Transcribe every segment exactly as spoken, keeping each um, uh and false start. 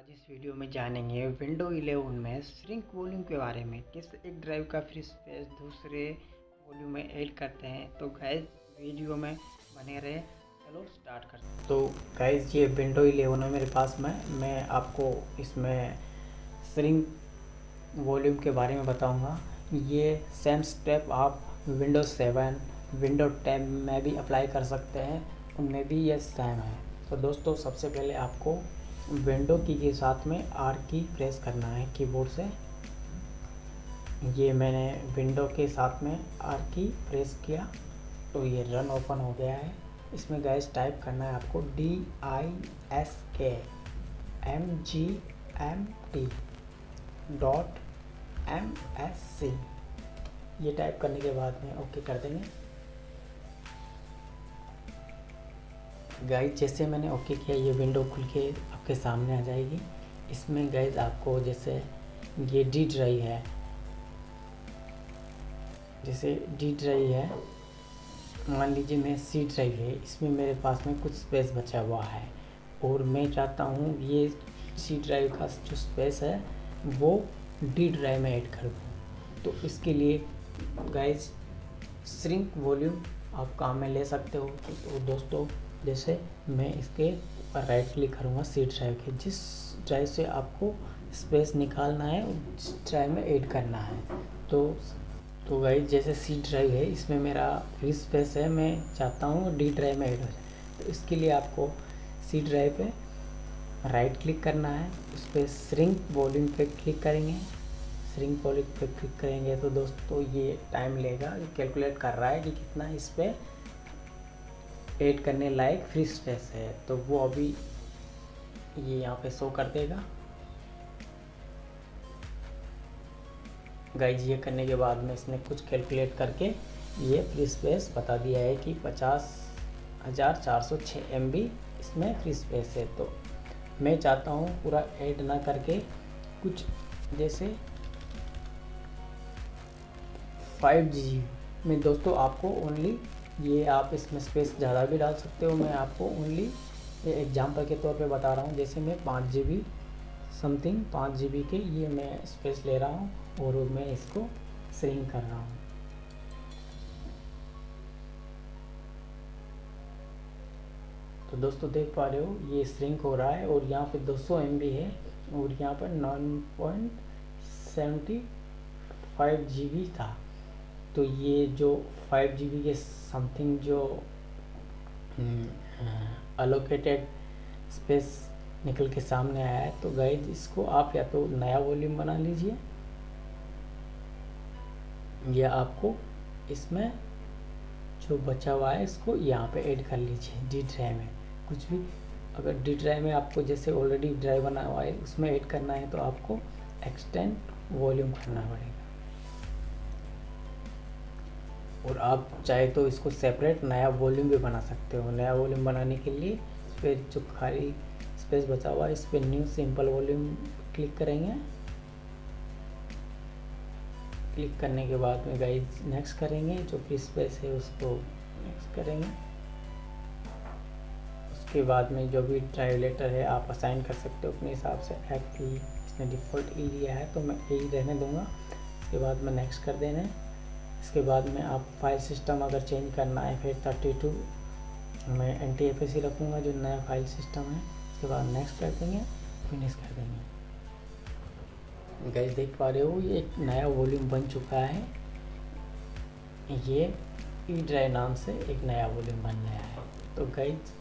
आज इस वीडियो में जानेंगे विंडो इलेवन में श्रिंक वॉल्यूम के बारे में। किस एक ड्राइव का फ्री स्पेस दूसरे वॉल्यूम में ऐड करते हैं। तो गाइस वीडियो में बने रहे। चलो स्टार्ट करते हैं। तो गाइस ये विंडो इलेवन है मेरे पास में। मैं आपको इसमें श्रिंक वॉल्यूम के बारे में बताऊंगा। ये सेम स्टेप आप विंडो सेवन विंडो टेन में भी अप्लाई कर सकते हैं, उनमें भी ये सेम है। तो दोस्तों सबसे पहले आपको विंडो की के साथ में आर की प्रेस करना है कीबोर्ड से। ये मैंने विंडो के साथ में आर की प्रेस किया तो ये रन ओपन हो गया है। इसमें गाइस टाइप करना है आपको D I S K M G M T dot M S C. ये टाइप करने के बाद में ओके कर देंगे। गाइज जैसे मैंने ओके किया ये विंडो खुल के आपके सामने आ जाएगी। इसमें गाइज आपको जैसे ये डी ड्राइव है, जैसे डी ड्राइव है, मान लीजिए मैं सी ड्राइव है, इसमें मेरे पास में कुछ स्पेस बचा हुआ है और मैं चाहता हूँ ये सी ड्राइव का जो स्पेस है वो डी ड्राइव में ऐड कर दूँ। तो इसके लिए गाइज श्रिंक वॉल्यूम आप काम में ले सकते हो। तो दोस्तों जैसे मैं इसके ऊपर राइट क्लिक करूँगा सी ड्राइव के, जिस ड्राइव से आपको स्पेस निकालना है उस ड्राइव में ऐड करना है। तो तो गाइस जैसे सी ड्राइव है, इसमें मेरा फ्री स्पेस है, मैं चाहता हूँ डी ड्राइव में ऐड हो जाए। तो इसके लिए आपको सी ड्राइव पे राइट क्लिक करना है, उस पर श्रिंक वॉल्यूम पे क्लिक करेंगे। श्रिंक वॉल्यूम पे क्लिक करेंगे तो दोस्तों ये टाइम लेगा, कैलकुलेट कर रहा है कि कितना इस पर ऐड करने लायक फ्री स्पेस है। तो वो अभी ये यहाँ पे शो कर देगा। गाइज ये करने के बाद में इसने कुछ कैलकुलेट करके ये फ्री स्पेस बता दिया है कि पचास हज़ार चार सौ छः एम बी इसमें फ्री स्पेस है। तो मैं चाहता हूँ पूरा ऐड ना करके कुछ जैसे फाइव जी में दोस्तों आपको ओनली ये आप इसमें स्पेस ज़्यादा भी डाल सकते हो। मैं आपको ओनली एग्जांपल के तौर पे बता रहा हूँ। जैसे मैं पाँच जी बी समथिंग पाँच जी बी के ये मैं स्पेस ले रहा हूँ और मैं इसको श्रिंक कर रहा हूँ। तो दोस्तों देख पा रहे हो ये श्रिंक हो रहा है और यहाँ पे दो सौ एम बी है और यहाँ पर नौ point seven five G B था। तो ये जो फाइव जी बी के समथिंग जो अलोकेटेड स्पेस निकल के सामने आया है। तो गाइज इसको आप या तो नया वॉल्यूम बना लीजिए या आपको इसमें जो बचा हुआ है इसको यहाँ पे ऐड कर लीजिए डी ड्राइव में। कुछ भी अगर डी ड्राइव में आपको जैसे ऑलरेडी ड्राइव बना हुआ है उसमें ऐड करना है तो आपको एक्सटेंड वॉल्यूम करना पड़ेगा। और आप चाहे तो इसको सेपरेट नया वॉल्यूम भी बना सकते हो। नया वॉल्यूम बनाने के लिए इस पर जो खाली स्पेस बचा हुआ है इस पर न्यू सिंपल वॉल्यूम क्लिक करेंगे। क्लिक करने के बाद में गाइस नेक्स्ट करेंगे, जो फ्री स्पेस है उसको नेक्स्ट करेंगे। उसके बाद में जो भी ड्राइव लेटर है आप असाइन कर सकते हो अपने हिसाब से। एक्चुअली इसने डिफ़ॉल्ट ई लिया है तो मैं ए रहने दूंगा। इसके बाद में नेक्स्ट कर देना है। इसके बाद में आप फाइल सिस्टम अगर चेंज करना है फिर थर्टी टू मैं एन टी एफ एस ही रखूँगा जो नया फाइल सिस्टम है। इसके बाद नेक्स्ट कर देंगे, फिनिश कर देंगे। गाइस देख पा रहे हो ये एक नया वॉल्यूम बन चुका है। ये ई ड्राइव नाम से एक नया वॉल्यूम बन गया है। तो गाइस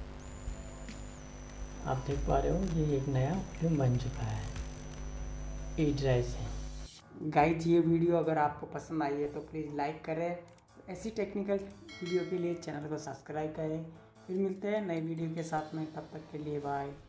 आप देख पा रहे हो ये एक नया वॉल्यूम बन चुका है ई ड्राइव से। गाइज ये वीडियो अगर आपको पसंद आई है तो प्लीज़ लाइक करें। ऐसी टेक्निकल वीडियो के लिए चैनल को सब्सक्राइब करें। फिर मिलते हैं नई वीडियो के साथ में, तब तक के लिए बाय।